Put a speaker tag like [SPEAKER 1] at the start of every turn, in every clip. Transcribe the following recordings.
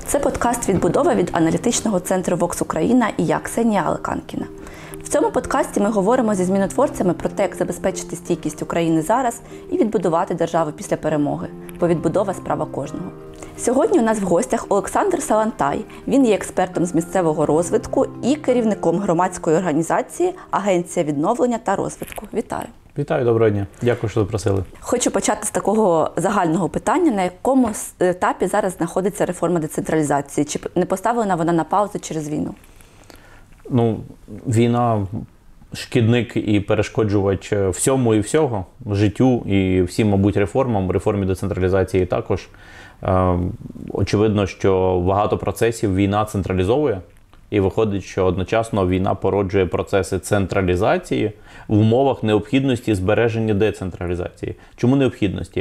[SPEAKER 1] Це подкаст «Відбудова» від аналітичного центру «Вокс Україна» і я, Ксенія Алеканкіна. В цьому подкасті ми говоримо зі змінотворцями про те, як забезпечити стійкість України зараз і відбудувати державу після перемоги, бо відбудова – справа кожного. Сьогодні у нас в гостях Олександр Салантай. Він є експертом з місцевого розвитку і керівником громадської організації «Агенція відновлення та розвитку». Вітаю!
[SPEAKER 2] Вітаю, доброго дня. Дякую, що запросили.
[SPEAKER 1] Хочу почати з такого загального питання, на якому етапі зараз знаходиться реформа децентралізації? Чи не поставлена вона на паузу через війну?
[SPEAKER 2] Війна – шкідник і перешкоджувач всьому і всього, життю і всім, мабуть, реформам, реформі децентралізації також. Очевидно, що багато процесів війна централізовує. І виходить, що одночасно війна породжує процеси централізації в умовах необхідності збереження децентралізації. Чому необхідності?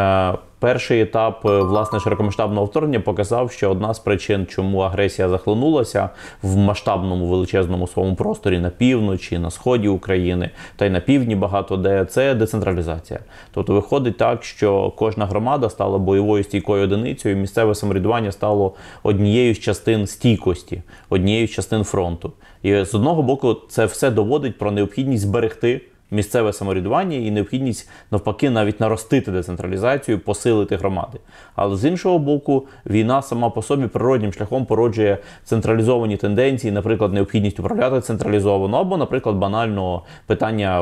[SPEAKER 2] Перший етап, власне, широкомасштабного вторгнення показав, що одна з причин, чому агресія захлинулася в масштабному величезному своєму просторі на півночі, на сході України, та й на півдні багато де, це децентралізація. Тобто виходить так, що кожна громада стала бойовою стійкою одиницею, і місцеве самоврядування стало однією з частин стійкості, однією з частин фронту. І з одного боку це все доводить про необхідність зберегти місцеве самоврядування і необхідність, навпаки, навіть наростити децентралізацію, посилити громади. Але з іншого боку, війна сама по собі природнім шляхом породжує централізовані тенденції, наприклад, необхідність управляти централізовано, або, наприклад, банально питання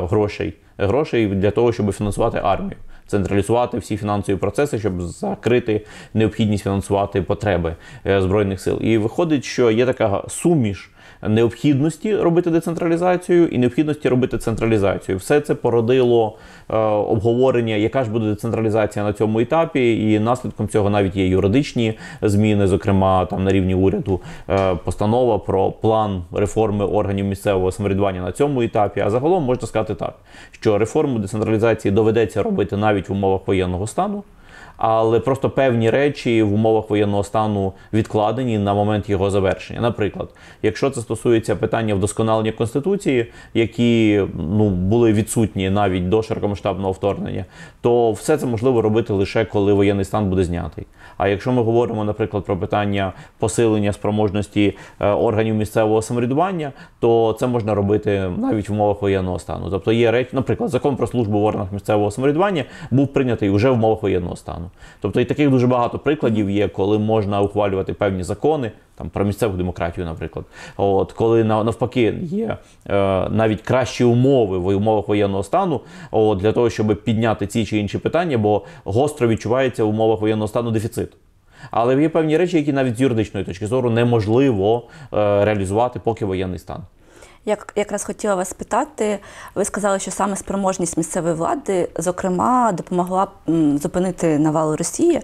[SPEAKER 2] грошей для того, щоб фінансувати армію. Централізувати всі фінансові процеси, щоб закрити необхідність фінансувати потреби Збройних сил. І виходить, що є така суміш необхідності робити децентралізацію і необхідності робити централізацію. Все це породило обговорення, яка ж буде децентралізація на цьому етапі, і наслідком цього навіть є юридичні зміни, зокрема там на рівні уряду постанова про план реформи органів місцевого самоврядування на цьому етапі. А загалом можна сказати так, що реформу децентралізації доведеться робити навіть в умовах воєнного стану, але просто певні речі в умовах воєнного стану відкладені на момент його завершення. Наприклад, якщо це стосується питання вдосконалення Конституції, які були відсутні навіть до широкомасштабного вторгнення, то все це можливо робити лише коли воєнний стан буде знятий. А якщо ми говоримо, наприклад, про питання посилення спроможності органів місцевого самоврядування, то це можна робити навіть в умовах воєнного стану. Тобто є речі, наприклад, закон про службу в органах місцевого самоврядування був прийнятий вже в умовах воєнного стану. Тобто і таких дуже багато прикладів є, коли можна ухвалювати певні закони, там про місцеву демократію, наприклад. Коли навпаки є навіть кращі умови в умовах воєнного стану для того, щоб підняти ці чи інші питання, бо гостро відчувається в умовах воєнного стану дефіцит. Але є певні речі, які навіть з юридичної точки зору неможливо реалізувати, поки воєнний стан.
[SPEAKER 1] Я якраз хотіла вас спитати, ви сказали, що саме спроможність місцевої влади, зокрема, допомогла зупинити навалу Росії.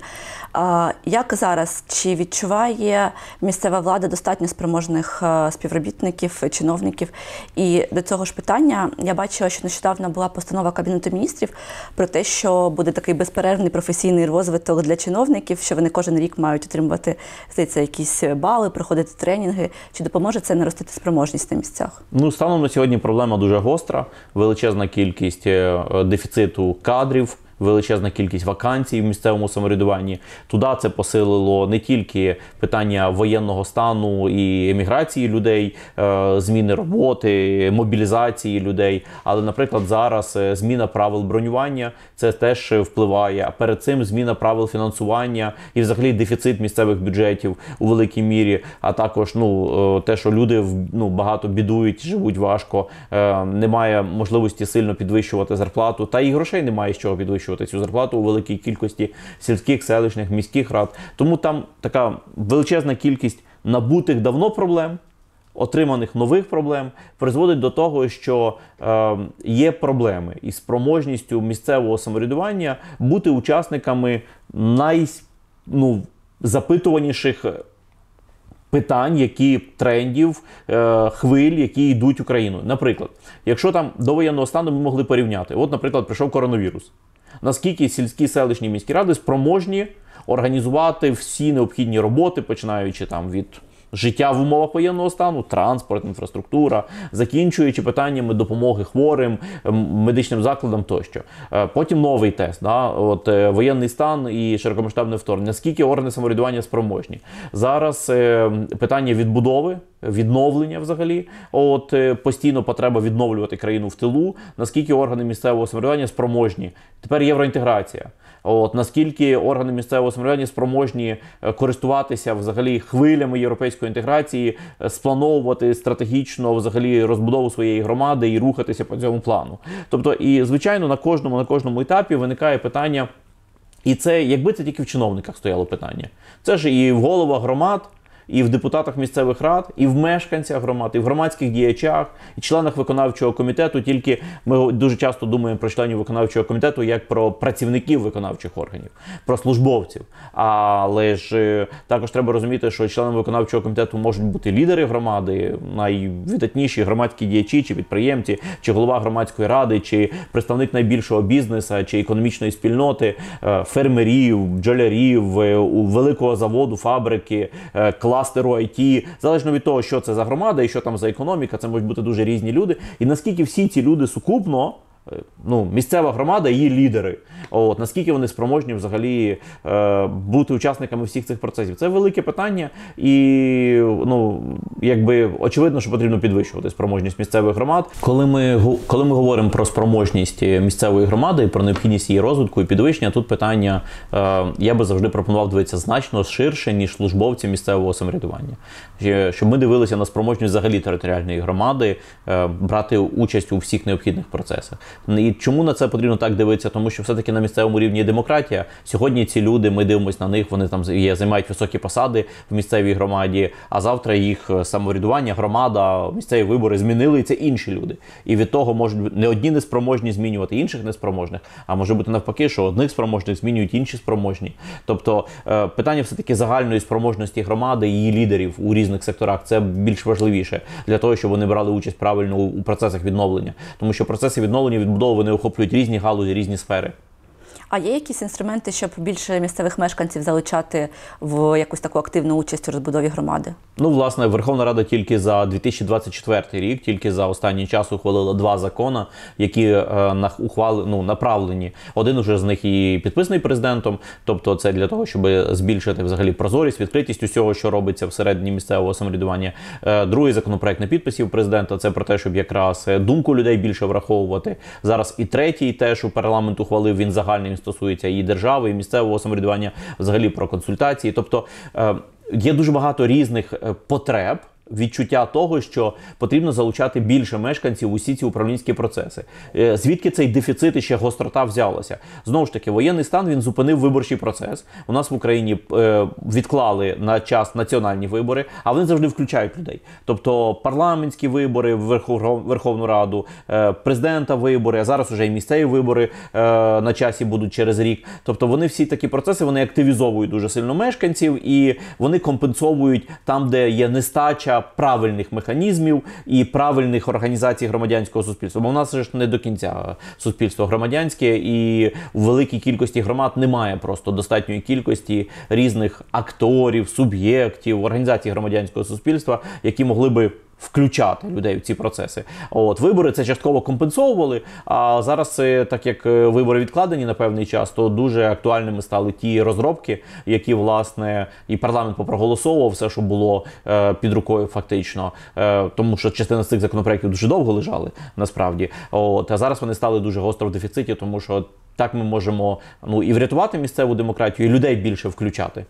[SPEAKER 1] Як зараз? Чи відчуває місцева влада достатньо спроможних співробітників, чиновників? І до цього ж питання я бачила, що нещодавно була постанова Кабінету міністрів про те, що буде такий безперервний професійний розвиток для чиновників, що вони кожен рік мають отримувати, здається, якісь бали, проходити тренінги. Чи допоможе це наростити спроможність на місцях?
[SPEAKER 2] Станом на сьогодні проблема дуже гостра, величезна кількість дефіциту кадрів, величезна кількість вакансій в місцевому самоврядуванні. Туди це посилило не тільки питання воєнного стану і еміграції людей, зміни роботи, мобілізації людей, але, наприклад, зараз зміна правил бронювання, це теж впливає. А перед цим зміна правил фінансування і взагалі дефіцит місцевих бюджетів у великій мірі, а також те, що люди багато бідують, живуть важко, немає можливості сильно підвищувати зарплату, та і грошей немає з чого підвищувати цю зарплату у великій кількості сільських, селищних, міських рад. Тому там така величезна кількість набутих давно проблем, отриманих нових проблем, призводить до того, що є проблеми із спроможністю місцевого самоврядування бути учасниками найзапитуваніших питань, трендів, хвиль, які йдуть Україною. Наприклад, якщо там до воєнного стану ми могли порівняти, наприклад, прийшов коронавірус. Наскільки сільські, селищні, міські ради спроможні організувати всі необхідні роботи, починаючи від життя в умовах воєнного стану, транспорт, інфраструктура, закінчуючи питаннями допомоги хворим, медичним закладам тощо. Потім новий тест, да? Воєнний стан і широкомасштабне вторгнення. Наскільки органи самоврядування спроможні? Зараз питання відбудови, відновлення взагалі, постійно потреба відновлювати країну в тилу, наскільки органи місцевого самоврядування спроможні. Тепер євроінтеграція. Наскільки органи місцевого самоврядування спроможні користуватися взагалі хвилями європейської інтеграції, сплановувати стратегічно взагалі розбудову своєї громади і рухатися по цьому плану. Тобто, і звичайно, на кожному етапі виникає питання, і це, якби це тільки в чиновниках стояло питання. Це ж і в головах громад, і в депутатах місцевих рад, і в мешканцях громад, і в громадських діячах, і членах виконавчого комітету. Тільки ми дуже часто думаємо про членів виконавчого комітету як про працівників виконавчих органів, про службовців. Але ж також треба розуміти, що членами виконавчого комітету можуть бути лідери громади, найвидатніші громадські діячі, чи підприємці, чи голова громадської ради, чи представник найбільшого бізнесу, чи економічної спільноти, фермерів, бджолярів, великого заводу, фабрики, кластеру IT, залежно від того, що це за громада і що там за економіка, це можуть бути дуже різні люди. І наскільки всі ці люди сукупно, місцева громада і її лідери, наскільки вони спроможні взагалі бути учасниками всіх цих процесів. Це велике питання і, очевидно, що потрібно підвищувати спроможність місцевих громад. Коли ми говоримо про спроможність місцевої громади, про необхідність її розвитку і підвищення, тут питання, я би завжди пропонував дивитися значно ширше, ніж службовці місцевого самоврядування. Щоб ми дивилися на спроможність взагалі територіальної громади, брати участь у всіх необхідних процесах. І чому на це потрібно так дивитися? Тому що все-таки на місцевому рівні є демократія. Сьогодні ці люди, ми дивимося на них, вони там займають високі посади в місцевій громаді, а завтра їх самоврядування, громада, місцеві вибори змінили, і це інші люди. І від того можуть не одні неспроможні змінювати інших неспроможних, а може бути навпаки, що одних спроможних змінюють інші спроможні. Тобто питання все-таки загальної спроможності громади і її лідерів у різних секторах, це більш важливіше для того, щоб вони брали участь правильно у процесах відновлення. Тому що процеси відновлення, відбудови, вони охоплюють різні галузі, різні сфери.
[SPEAKER 1] А є якісь інструменти, щоб більше місцевих мешканців залучати в якусь таку активну участь у розбудові громади?
[SPEAKER 2] Власне, Верховна Рада тільки за 2024 рік, тільки за останній час ухвалила 2 закони, які направлені. Один уже з них і підписаний президентом, тобто це для того, щоб збільшити взагалі прозорість, відкритість усього, що робиться всередині місцевого самоврядування. Другий законопроект на підписів президента, це про те, щоб якраз думку людей більше враховувати. Зараз і третій теж у парламент ухвалив, він загальний, стосується і держави, і місцевого самоврядування, взагалі про консультації. Тобто є дуже багато різних потреб, відчуття того, що потрібно залучати більше мешканців у всі ці управлінські процеси. Звідки цей дефіцит і ще гострота взялася? Знову ж таки, воєнний стан, він зупинив виборчий процес. У нас в Україні відклали на час національні вибори, а вони завжди включають людей. Тобто парламентські вибори, Верховну Раду, президента вибори, а зараз вже і місцеві вибори на часі будуть через рік. Тобто вони всі такі процеси, вони активізовують дуже сильно мешканців і вони компенсовують там, де є нестача правильних механізмів і правильних організацій громадянського суспільства. Бо в нас ж не до кінця суспільство громадянське, і у великій кількості громад немає просто достатньої кількості різних акторів, суб'єктів, організацій громадянського суспільства, які могли би включати людей в ці процеси. Вибори це частково компенсовували, а зараз, так як вибори відкладені на певний час, то дуже актуальними стали ті розробки, які, власне, і парламент попроголосовував все, що було під рукою фактично, тому що частина з цих законопроєктів дуже довго лежали, насправді. А зараз вони стали дуже гостро в дефіциті, тому що так ми можемо і врятувати місцеву демократію, і людей більше включати.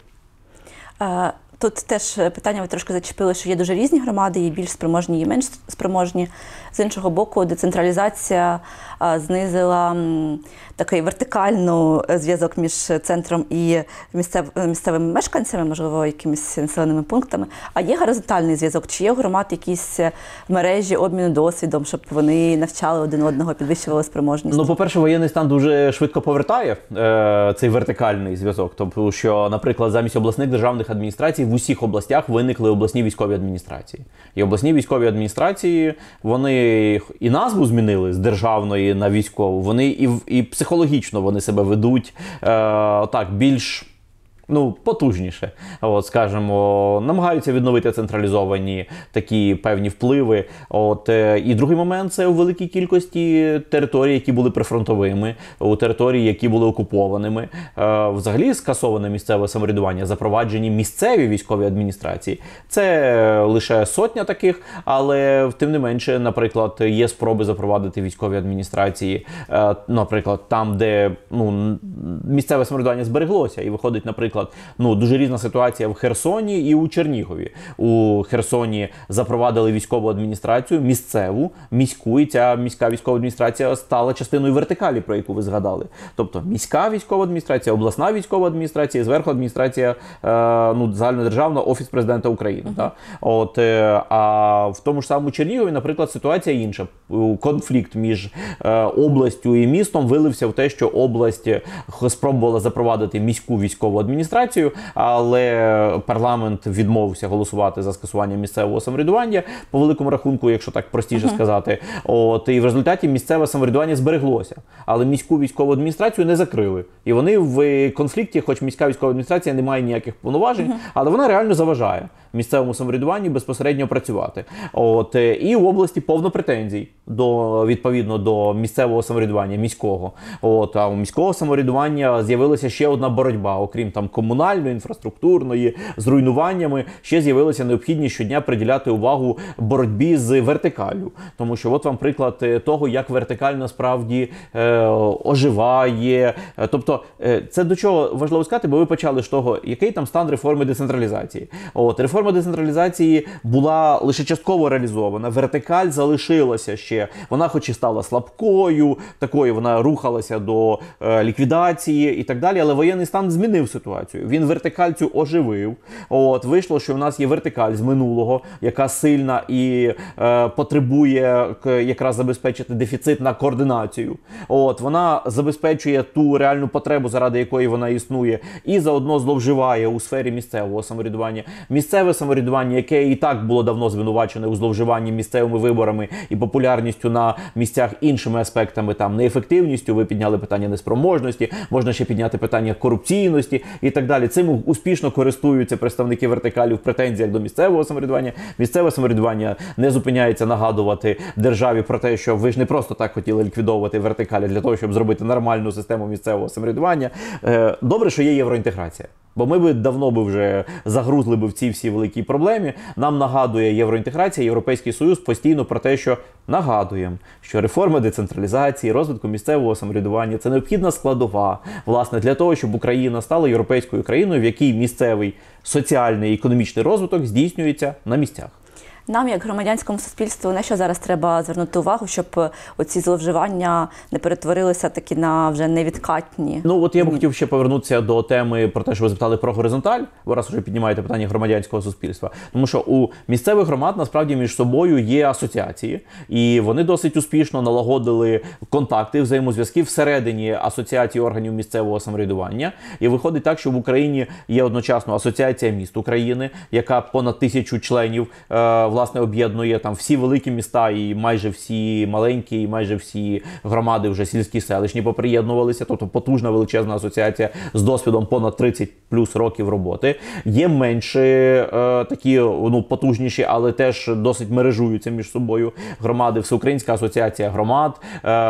[SPEAKER 1] Тут теж питання ви трошки зачепили, що є дуже різні громади, є більш спроможні, є менш спроможні. З іншого боку, децентралізація знизила такий вертикальний зв'язок між центром і місцевими мешканцями, можливо, якимись населеними пунктами. А є горизонтальний зв'язок? Чи є у громад якісь мережі обміну досвідом, щоб вони навчали один одного, підвищували спроможність?
[SPEAKER 2] По-перше, воєнний стан дуже швидко повертає цей вертикальний зв'язок. Тобто, що, наприклад, замість обласних державних адміністрацій в усіх областях виникли обласні військові адміністрації. І обласні військові адміністрації, вони і назву змінили з державної на військову, вони і психологічно вони себе ведуть більш потужніше, скажімо, намагаються відновити централізовані такі певні впливи. І другий момент – це у великій кількості територій, які були прифронтовими, у території, які були окупованими. Взагалі скасоване місцеве самоврядування, запроваджені місцеві військові адміністрації. Це лише сотня таких, але тим не менше, наприклад, є спроби запровадити військові адміністрації, наприклад, там, де місцеве самоврядування збереглося, і виходить, наприклад, дуже різна ситуація в Херсоні і у Чернігові. У Херсоні запровадили військову адміністрацію, місцеву, міську, і ця міська військова адміністрація стала частиною вертикалі, про яку ви згадали. Тобто міська військова адміністрація, обласна військова адміністрація, зверху адміністрація загальнодержавна, Офіс Президента України. А в тому ж самому Чернігові, наприклад, ситуація інша. Конфлікт між областю і містом вилився в те, що область спробувала запровадити міську військову адміністрацію, але парламент відмовився голосувати за скасування місцевого самоврядування, по великому рахунку, якщо так простіше сказати. І в результаті місцеве самоврядування збереглося, але міську військову адміністрацію не закрили. І вони в конфлікті, хоч міська військова адміністрація не має ніяких повноважень, але вона реально заважає місцевому самоврядуванню безпосередньо працювати. І в області повно претензій відповідно до місцевого самоврядування, міського. А у міського самоврядування з'явилася ще одна боротьба, окрім комунальної, інфраструктурної, з руйнуваннями, ще з'явилася необхідність щодня приділяти увагу боротьбі з вертикаллю. Тому що от вам приклад того, як вертикаль насправді оживає. Тобто, це до чого важливо сказати, бо ви почали з того, який там стан реформи децентралізації. Реформа децентралізації була лише частково реалізована, вертикаль залишилася ще. Вона хоч і стала слабкою, такою вона рухалася до ліквідації і так далі, але воєнний стан змінив ситуацію. Він вертикаль цю оживив. Вийшло, що в нас є вертикаль з минулого, яка сильна і потребує якраз забезпечити дефіцит на координацію. Вона забезпечує ту реальну потребу, заради якої вона існує, і заодно зловживає у сфері місцевого самоврядування. Місцеве самоврядування, яке і так було давно звинувачене у зловживанні місцевими виборами і популярністю на місцях іншими аспектами, неефективністю, ви підняли питання неспроможності, можна ще підняти питання корупційності і так далі. Цим успішно користуються представники вертикалі в претензіях до місцевого самоврядування. Місцеве самоврядування не зупиняється нагадувати державі про те, що ви ж не просто так хотіли ліквідовувати вертикалі для того, щоб зробити нормальну систему місцевого самоврядування. Добре, що є євроінтеграція. Бо ми давно вже загрузли в цій всій великій проблемі. Нам нагадує євроінтеграція, Європейський Союз постійно про те, що нагадуємо, що реформа децентралізації, розвитку місцевого самоврядування – це необхідна складова, власне, для того, щоб Україна стала європейською країною, в якій місцевий соціальний і економічний розвиток здійснюється на місцях.
[SPEAKER 1] Нам, як громадянському суспільству, на що зараз треба звернути увагу, щоб оці зловживання не перетворилися таки на вже невідкатні?
[SPEAKER 2] Я б хотів ще повернутися до теми про те, що ви запитали про горизонталь, бо раз вже піднімаєте питання громадянського суспільства. Тому що у місцевих громад насправді між собою є асоціації, і вони досить успішно налагодили контакти, взаємозв'язки всередині асоціації органів місцевого самоврядування. І виходить так, що в Україні є одночасно Асоціація міст України, яка понад 1000 членів власне об'єднує всі великі міста і майже всі маленькі, і майже всі громади вже сільські, селищні поприєднувалися. Тобто потужна величезна асоціація з досвідом понад 30 плюс років роботи. Є менше такі потужніші, але теж досить мережуються між собою громади. Всеукраїнська асоціація громад,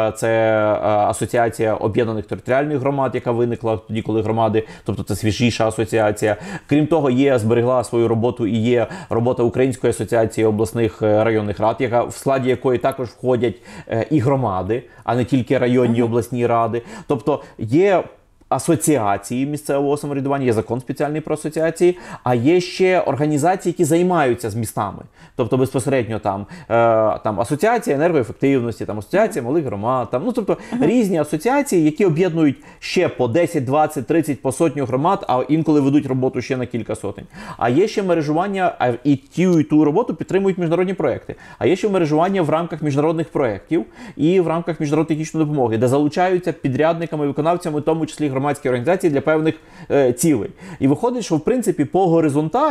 [SPEAKER 2] це асоціація об'єднаних територіальних громад, яка виникла тоді, коли громади, тобто це свіжіша асоціація. Крім того, зберегла свою роботу і є робота Української асоціації обласних районних рад, в складі якої також входять і громади, а не тільки районні обласні ради. Тобто є асоціації місцевого самоврядування, є закон спеціальний про асоціації, а є ще організації, які займаються з містами. Тобто безпосередньо там асоціація енергоефективності, асоціація малих громад, тобто різні асоціації, які об'єднують ще по 10, 20, 30, по сотню громад, а інколи ведуть роботу ще на кілька сотень. А є ще мережування, і ту роботу підтримують міжнародні проекти. А є ще мережування в рамках міжнародних проєктів і в рамках міжнародної технічної допомоги, де залучаються підрядниками, виконавцями, в тому числі громадські організації для певних цілей. І виходить, що в принципі по горизонталі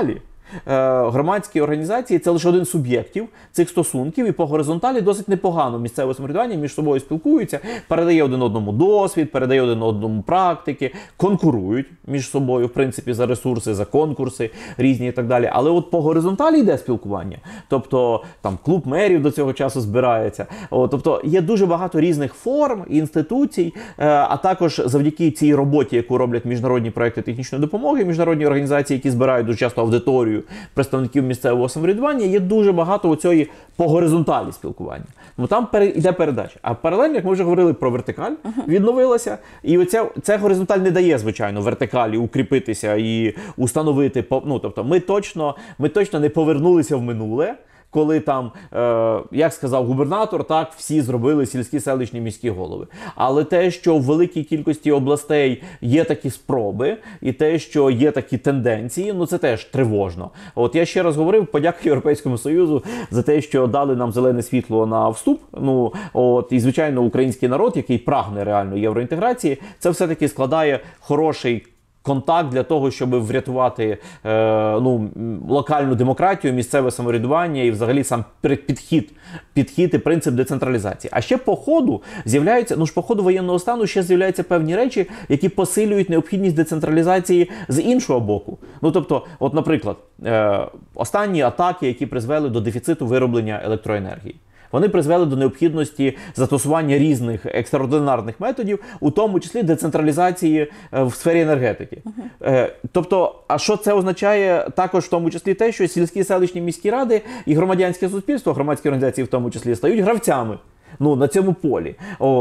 [SPEAKER 2] громадські організації – це лише один з суб'єктів цих стосунків, і по горизонталі досить непогано місцеве самоврядування між собою спілкуються, передає один одному досвід, передає один одному практики, конкурують між собою, в принципі, за ресурси, за конкурси різні і так далі. Але от по горизонталі йде спілкування. Тобто, там, клуб мерів до цього часу збирається. Тобто, є дуже багато різних форм, інституцій, а також завдяки цій роботі, яку роблять міжнародні проекти технічної допомоги, міжнародні організації, які збирають дуже часто аудиторію представників місцевого самоврядування, є дуже багато оцієї по горизонталі спілкування. Ну там йде передача. А паралельно, як ми вже говорили про вертикаль, відновилася. І ця горизонталь не дає, звичайно, вертикалі укріпитися і установити. Тобто ми точно не повернулися в минуле, коли там, як сказав губернатор, так всі зробили сільські, селищні, міські голови. Але те, що в великій кількості областей є такі спроби, і те, що є такі тенденції, це теж тривожно. От я ще раз говорив, подяка Європейському Союзу за те, що дали нам зелене світло на вступ. І, звичайно, український народ, який прагне реально євроінтеграції, це все-таки складає хороший контакт для того, щоб врятувати локальну демократію, місцеве самоврядування і взагалі сам підхід і принцип децентралізації. А ще по ходу з'являються, по ходу воєнного стану ще з'являються певні речі, які посилюють необхідність децентралізації з іншого боку. Тобто, от, наприклад, останні атаки, які призвели до дефіциту вироблення електроенергії. Вони призвели до необхідності застосування різних екстраординарних методів, у тому числі децентралізації в сфері енергетики. Тобто, а що це означає також в тому числі те, що сільські, селищні, міські ради і громадянське суспільство, громадські організації в тому числі, стають гравцями на цьому полі.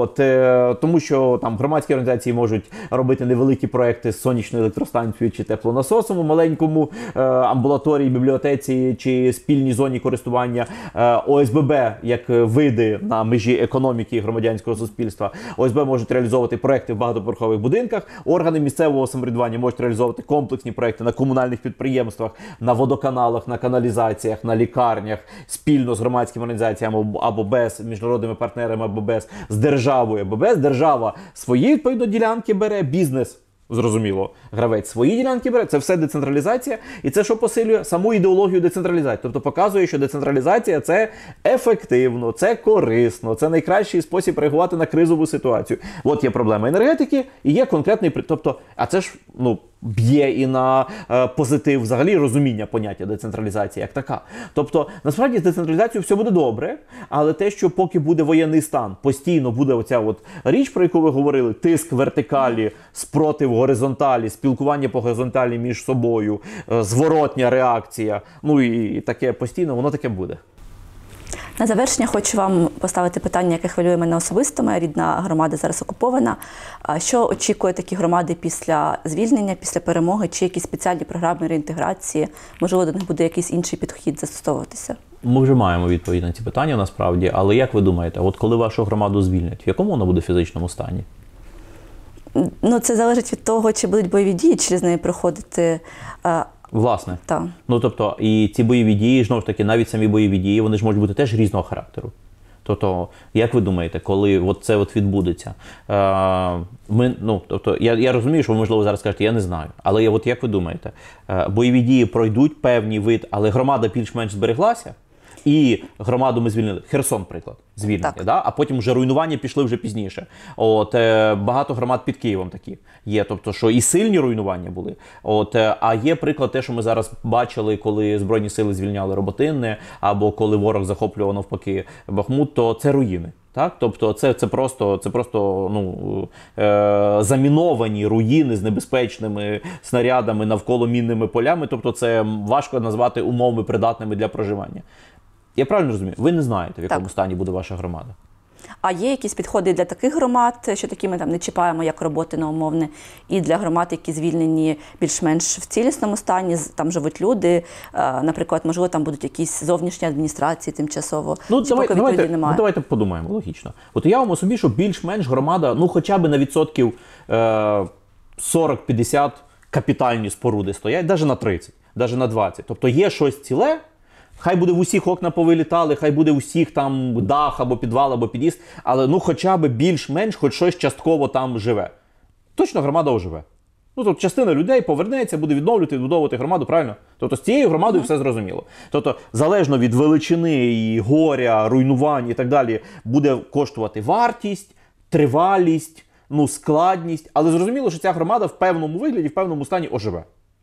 [SPEAKER 2] Тому що там громадські організації можуть робити невеликі проекти з сонячною електростанцією чи теплонасосом у маленькому амбулаторії, бібліотеці чи спільній зоні користування. ОСББ, як види на межі економіки і громадянського суспільства. ОСББ можуть реалізовувати проекти в багатоповерхових будинках. Органи місцевого самоврядування можуть реалізовувати комплексні проекти на комунальних підприємствах, на водоканалах, на каналізаціях, на лікарнях, спільно з громадськими організаціями або без міжнародними партнерами або без, з державою або без. Держава свої, відповідно, ділянки бере, бізнес, зрозуміло, гравець свої ділянки бере. Це все децентралізація. І це що посилює? Саму ідеологію децентралізації. Тобто показує, що децентралізація – це ефективно, це корисно, це найкращий спосіб реагувати на кризову ситуацію. От є проблема енергетики і є конкретний... Тобто, а це ж, б'є і на позитив взагалі розуміння поняття децентралізації як така. Тобто, насправді, з децентралізацією все буде добре, але те, що поки буде воєнний стан, постійно буде оця річ, про яку ви говорили, тиск вертикалі, спротив горизонталі, спілкування по горизонталі між собою, зворотня реакція, і таке постійно, воно таке буде.
[SPEAKER 1] На завершення хочу вам поставити питання, яке хвилює мене особисто. Моя рідна громада зараз окупована. Що очікує такі громади після звільнення, після перемоги? Чи якісь спеціальні програми реінтеграції? Можливо, до них буде якийсь інший підхід застосовуватися?
[SPEAKER 2] Ми вже маємо відповідь на ці питання насправді, але як ви думаєте, коли вашу громаду звільнять, в якому вона буде в фізичному стані?
[SPEAKER 1] Це залежить від того, чи будуть бойові дії, чи з нею проходити...
[SPEAKER 2] Власне.
[SPEAKER 1] Так.
[SPEAKER 2] Тобто, і ці бойові дії, знову ж таки, навіть самі бойові дії, вони ж можуть бути теж різного характеру. Тобто, як ви думаєте, коли це відбудеться? Я розумію, що ви, можливо, зараз скажете, я не знаю. Але як ви думаєте, бойові дії пройдуть певний вид, але громада більш-менш збереглася? І громаду ми звільнили. Херсон, приклад, звільнення, да? А потім вже руйнування пішли вже пізніше. Багато громад під Києвом такі є. Тобто, що і сильні руйнування були. А є приклад те, що ми зараз бачили, коли Збройні сили звільняли Роботинне, або коли ворог захоплював навпаки Бахмут, то це руїни. Так? Тобто це просто заміновані руїни з небезпечними снарядами навколо мінними полями. Тобто це важко назвати умовами придатними для проживання. Я правильно розумію? Ви не знаєте, в якому стані буде ваша громада?
[SPEAKER 1] А є якісь підходи для таких громад, що такі ми не чіпаємо, як роботи на умовне, і для громад, які звільнені більш-менш в цілісному стані, там живуть люди, наприклад, можливо, там будуть якісь зовнішні адміністрації тимчасово.
[SPEAKER 2] Давайте подумаємо, логічно. Уявимо собі, що більш-менш громада, хоча б на відсотків 40-50 капітальні споруди стоять, навіть на 30, навіть на 20. Тобто є щось ціле. Хай буде в усіх окна повилітали, хай буде в усіх там дах, або підвал, або під'їзд, але хоча б більш-менш хоч щось частково там живе. Точно громада оживе. Ну, тобто частина людей повернеться, буде відбудовувати громаду, правильно? Тобто з цією громадою все зрозуміло. Тобто, залежно від величини і горя, руйнувань і так далі, буде коштувати вартість, тривалість, складність. Але зрозуміло, що ця громада в певному вигляді, в певному стані оживе.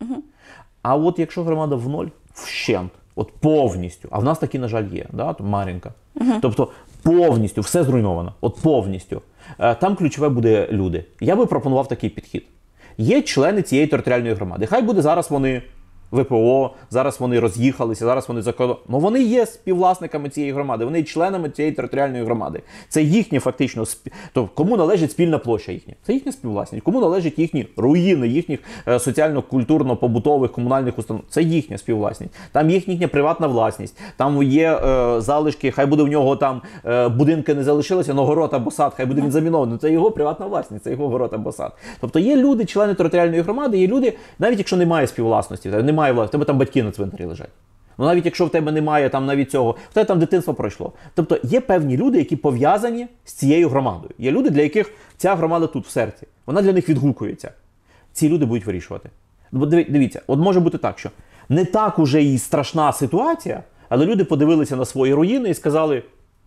[SPEAKER 2] А от якщо громада в ноль, вщент, от повністю, а в нас такі, на жаль, є, да? Мар'їнка. Тобто повністю, все зруйновано, от повністю. Там ключове буде люди. Я би пропонував такий підхід. Є члени цієї територіальної громади. Хай буде зараз вони ВПО, зараз вони роз'їхалися, зараз вони закон. Ну вони є співвласниками цієї громади, вони є членами цієї територіальної громади. Це їхнє фактично, тобто кому належить спільна площа їхня? Це їхня співвласність. Кому належать їхні руїни, їхніх соціально-культурно-побутових комунальних установ? Це їхня співвласність. Там їхня приватна власність, там є залишки, хай буде в нього там будинки не залишилися, але город або сад, хай буде він замінований. Це його приватна власність, це його город або сад. Тобто є люди, члени територіальної громади, є люди, навіть якщо немає співвласності, немає власності, в тебе там батьки на цвинтарі лежать. Ну навіть якщо в тебе немає там навіть цього, в тебе там дитинство пройшло. Тобто є певні люди, які пов'язані з цією громадою. Є люди, для яких ця громада тут в серці. Вона для них відгукується. Ці люди будуть вирішувати. Бо дивіться, от може бути так, що не так уже і страшна ситуація, але люди подивилися на свої руїни і сказали,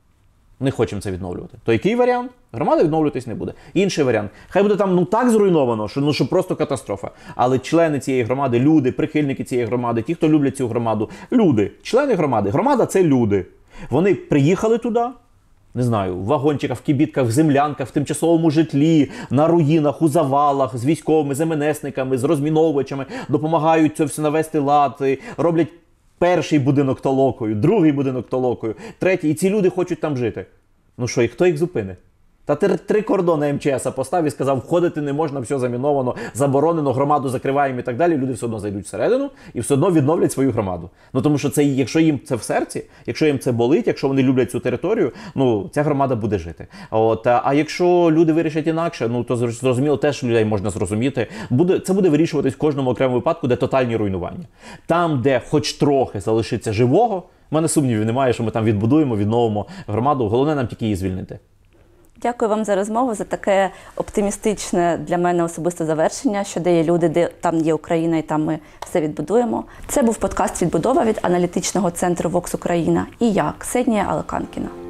[SPEAKER 2] не хочемо це відновлювати. То який варіант? Громада відновлюватись не буде. Інший варіант. Хай буде там так зруйновано, що просто катастрофа. Але члени цієї громади, люди, прихильники цієї громади, ті, хто люблять цю громаду, люди, члени громади. Громада – це люди. Вони приїхали туди, не знаю, в вагончиках, в кібітках, в землянках, в тимчасовому житлі, на руїнах, у завалах, з військовими, з МНСниками, з розміновувачами, допомагають це все навести лад, роблять перший будинок толокою, другий будинок толокою, третій. І ці люди хочуть там жити. Ну що, і хто їх зупинить? Та 3 кордони МЧС постав і сказав, входити не можна, все заміновано, заборонено, громаду закриваємо і так далі. Люди все одно зайдуть всередину і все одно відновлять свою громаду. Ну тому що це, якщо їм це в серці, якщо їм це болить, якщо вони люблять цю територію, ця громада буде жити. А якщо люди вирішать інакше, то зрозуміло, теж людей можна зрозуміти. Це буде вирішуватись в кожному окремому випадку, де тотальні руйнування. Там, де хоч трохи залишиться живого, в мене сумнівів немає, що ми там відбудуємо, відновимо громаду. Головне нам тільки її звільнити.
[SPEAKER 1] Дякую вам за розмову, за таке оптимістичне для мене особисте завершення, що де є люди, де там є Україна і там ми все відбудуємо. Це був подкаст «Відбудова» від аналітичного центру Vox Україна і я, Ксенія Алеканкіна.